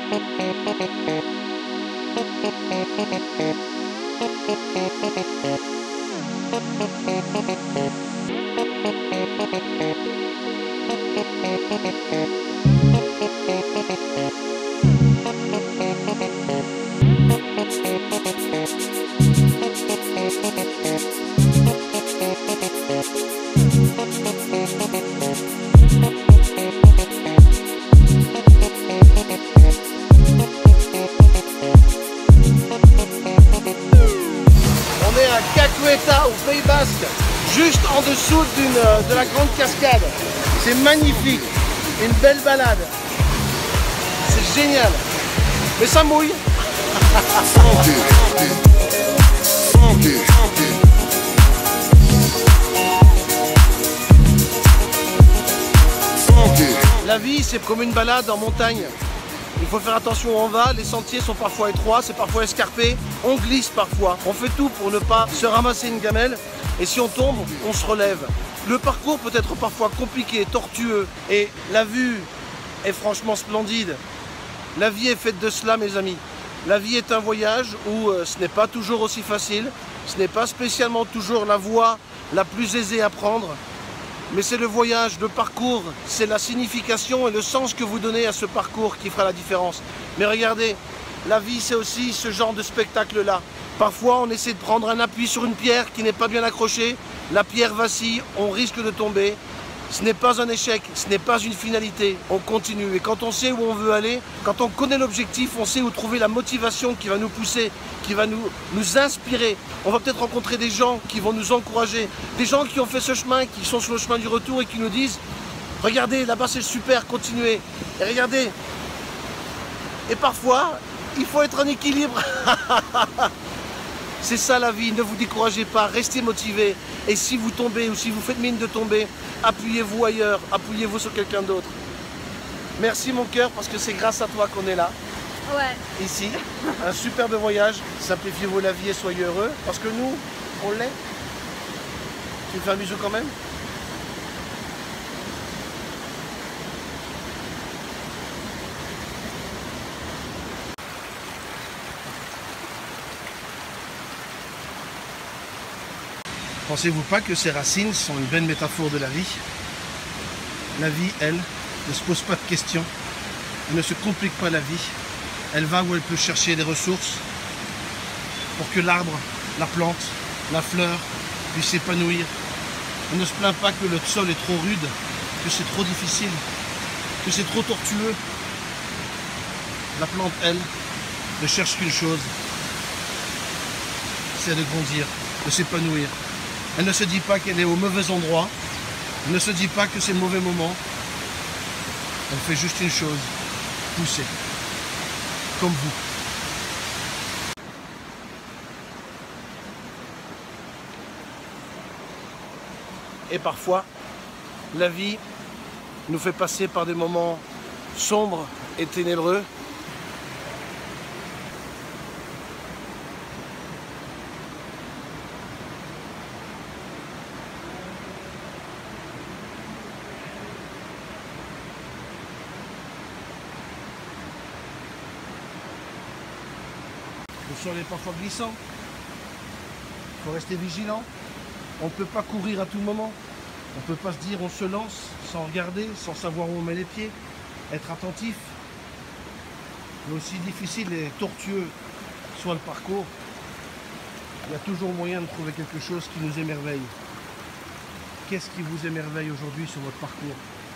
Au Pays Basque, juste en dessous de la grande cascade. C'est magnifique, une belle balade. C'est génial. Mais ça mouille. La vie, c'est comme une balade en montagne. Il faut faire attention où on va, les sentiers sont parfois étroits, c'est parfois escarpé, on glisse parfois. On fait tout pour ne pas se ramasser une gamelle et si on tombe, on se relève. Le parcours peut être parfois compliqué, tortueux et la vue est franchement splendide. La vie est faite de cela, mes amis. La vie est un voyage où ce n'est pas toujours aussi facile, ce n'est pas spécialement toujours la voie la plus aisée à prendre. Mais c'est le voyage, le parcours, c'est la signification et le sens que vous donnez à ce parcours qui fera la différence. Mais regardez, la vie c'est aussi ce genre de spectacle-là. Parfois on essaie de prendre un appui sur une pierre qui n'est pas bien accrochée, la pierre vacille, on risque de tomber. Ce n'est pas un échec, ce n'est pas une finalité, on continue. Et quand on sait où on veut aller, quand on connaît l'objectif, on sait où trouver la motivation qui va nous pousser, qui va nous inspirer. On va peut-être rencontrer des gens qui vont nous encourager, des gens qui ont fait ce chemin, qui sont sur le chemin du retour et qui nous disent « Regardez, là-bas c'est super, continuez ». Et regardez, et parfois, il faut être en équilibre. C'est ça la vie, ne vous découragez pas, restez motivés. Et si vous tombez ou si vous faites mine de tomber, appuyez-vous ailleurs, appuyez-vous sur quelqu'un d'autre. Merci mon cœur, parce que c'est grâce à toi qu'on est là. Ouais. Ici, un superbe voyage. Simplifiez-vous la vie et soyez heureux, parce que nous, on l'est. Tu me fais un bisou quand même ? Pensez-vous pas que ces racines sont une belle métaphore de la vie? La vie, elle, ne se pose pas de questions. Elle ne se complique pas la vie. Elle va où elle peut chercher des ressources pour que l'arbre, la plante, la fleur puissent s'épanouir. Elle ne se plaint pas que le sol est trop rude, que c'est trop difficile, que c'est trop tortueux. La plante, elle, ne cherche qu'une chose, c'est de grandir, de s'épanouir. Elle ne se dit pas qu'elle est au mauvais endroit. Elle ne se dit pas que c'est le mauvais moment. Elle fait juste une chose, pousser. Comme vous. Et parfois, la vie nous fait passer par des moments sombres et ténébreux. Le sol est parfois glissant, il faut rester vigilant, on ne peut pas courir à tout moment, on ne peut pas se dire on se lance sans regarder, sans savoir où on met les pieds, être attentif. Mais aussi difficile et tortueux soit le parcours, il y a toujours moyen de trouver quelque chose qui nous émerveille. Qu'est-ce qui vous émerveille aujourd'hui sur votre parcours?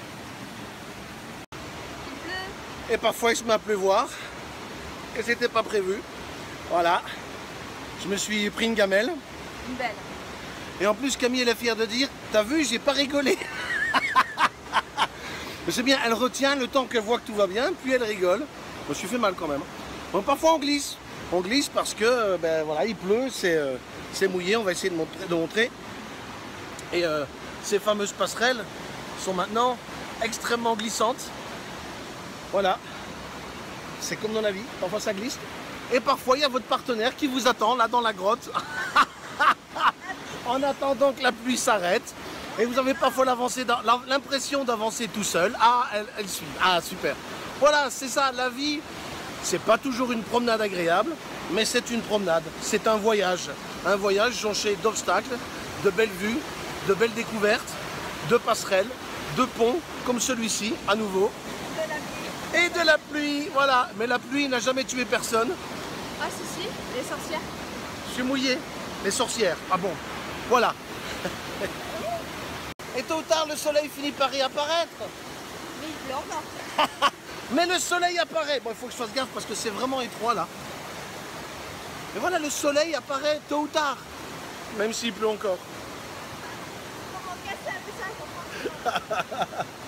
Il pleut. Et parfois il se met à pleuvoir, et c'était pas prévu. Voilà, je me suis pris une gamelle. Une belle. Et en plus Camille elle est fière de dire, t'as vu, j'ai pas rigolé. Mais c'est bien, elle retient le temps qu'elle voit que tout va bien, puis elle rigole. Je me suis fait mal quand même. Donc parfois on glisse. On glisse parce que ben voilà, il pleut, c'est mouillé, on va essayer de montrer. Et ces fameuses passerelles sont maintenant extrêmement glissantes. Voilà. C'est comme dans la vie, parfois ça glisse. Et parfois, il y a votre partenaire qui vous attend là dans la grotte en attendant que la pluie s'arrête. Et vous avez parfois l'impression d'avancer tout seul. Ah, elle suit. Ah, super. Voilà, c'est ça, la vie. C'est pas toujours une promenade agréable, mais c'est une promenade. C'est un voyage jonché d'obstacles, de belles vues, de belles découvertes, de passerelles, de ponts, comme celui-ci, à nouveau. De la pluie. Et de la pluie, voilà. Mais la pluie n'a jamais tué personne. Ah si, les sorcières. Je suis mouillé. Les sorcières. Ah bon. Voilà. Et tôt ou tard, le soleil finit par réapparaître. Mais il pleut encore. Mais le soleil apparaît. Bon, il faut que je fasse gaffe parce que c'est vraiment étroit là. Mais voilà, le soleil apparaît tôt ou tard. Même s'il pleut encore. Comment casser un peu ça, je comprends.